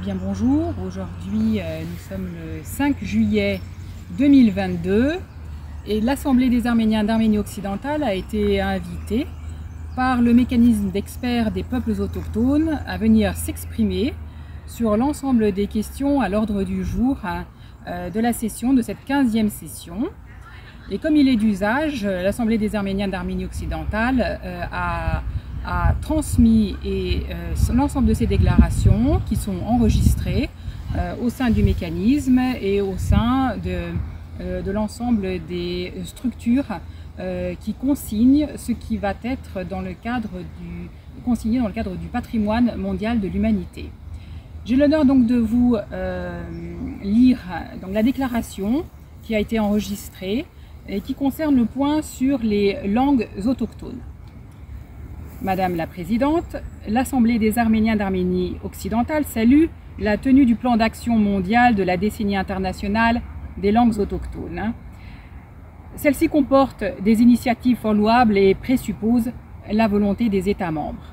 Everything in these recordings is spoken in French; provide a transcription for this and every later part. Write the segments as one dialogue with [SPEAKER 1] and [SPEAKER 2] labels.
[SPEAKER 1] bien bonjour. Aujourd'hui, nous sommes le 5 juillet 2022 et l'Assemblée des Arméniens d'Arménie occidentale a été invitée par le mécanisme d'experts des peuples autochtones à venir s'exprimer sur l'ensemble des questions à l'ordre du jour de la session, de cette 15e session. Et comme il est d'usage, l'Assemblée des Arméniens d'Arménie occidentale a transmis l'ensemble de ces déclarations qui sont enregistrées au sein du mécanisme et au sein de l'ensemble des structures qui consignent ce qui va être consigné dans le cadre du patrimoine mondial de l'humanité. J'ai l'honneur donc de vous lire la déclaration qui a été enregistrée et qui concerne le point sur les langues autochtones. Madame la Présidente, l'Assemblée des Arméniens d'Arménie occidentale salue la tenue du plan d'action mondial de la décennie internationale des langues autochtones. Celle-ci comporte des initiatives fort louables et présuppose la volonté des États membres.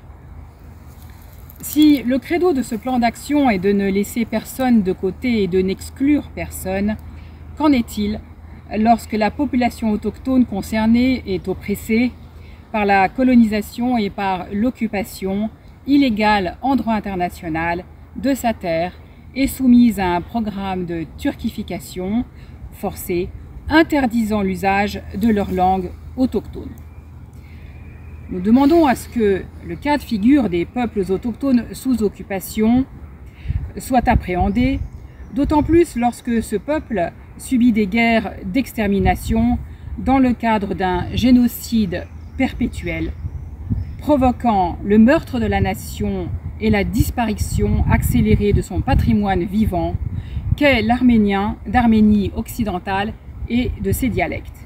[SPEAKER 1] Si le credo de ce plan d'action est de ne laisser personne de côté et de n'exclure personne, qu'en est-il lorsque la population autochtone concernée est oppressée par la colonisation et par l'occupation illégale en droit international de sa terre et soumise à un programme de turquification forcée interdisant l'usage de leur langue autochtone. Nous demandons à ce que le cas de figure des peuples autochtones sous occupation soit appréhendé, d'autant plus lorsque ce peuple subit des guerres d'extermination dans le cadre d'un génocide perpétuel, provoquant le meurtre de la nation et la disparition accélérée de son patrimoine vivant qu'est l'arménien d'Arménie occidentale et de ses dialectes.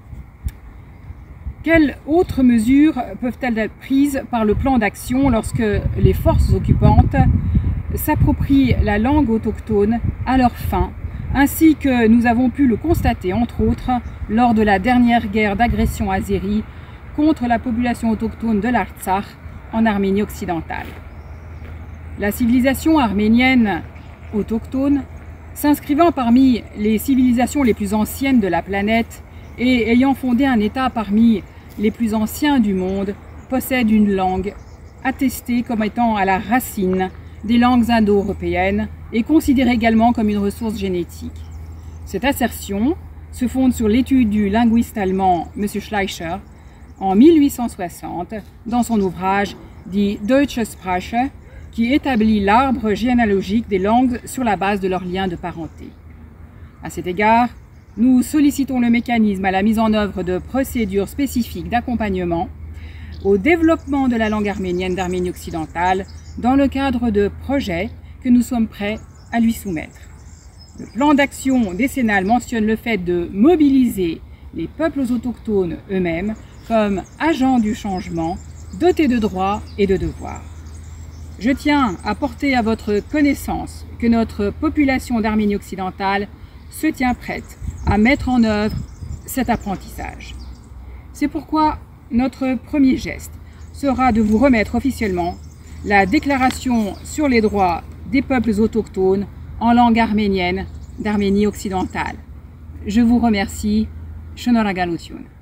[SPEAKER 1] Quelles autres mesures peuvent-elles être prises par le plan d'action lorsque les forces occupantes s'approprient la langue autochtone à leur fin, ainsi que nous avons pu le constater entre autres lors de la dernière guerre d'agression azérie contre la population autochtone de l'Artsakh en Arménie occidentale. La civilisation arménienne autochtone, s'inscrivant parmi les civilisations les plus anciennes de la planète et ayant fondé un État parmi les plus anciens du monde, possède une langue attestée comme étant à la racine des langues indo-européennes et considérée également comme une ressource génétique. Cette assertion se fonde sur l'étude du linguiste allemand M. Schleicher en 1860 dans son ouvrage Die Deutsche Sprache, qui établit l'arbre généalogique des langues sur la base de leurs liens de parenté. À cet égard, nous sollicitons le mécanisme à la mise en œuvre de procédures spécifiques d'accompagnement au développement de la langue arménienne d'Arménie occidentale dans le cadre de projets que nous sommes prêts à lui soumettre. Le plan d'action décennal mentionne le fait de mobiliser les peuples autochtones eux-mêmes comme agents du changement, dotés de droits et de devoirs. Je tiens à porter à votre connaissance que notre population d'Arménie occidentale se tient prête à mettre en œuvre cet apprentissage. C'est pourquoi notre premier geste sera de vous remettre officiellement la déclaration sur les droits des peuples autochtones en langue arménienne d'Arménie occidentale. Je vous remercie. Shonoragalution.